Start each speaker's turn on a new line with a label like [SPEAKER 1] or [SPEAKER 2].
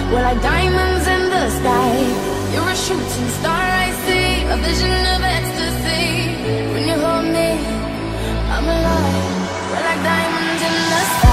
[SPEAKER 1] We're like diamonds in the sky. You're a shooting star, I see a vision of ecstasy. When you hold me, I'm alive. We're like diamonds in the sky.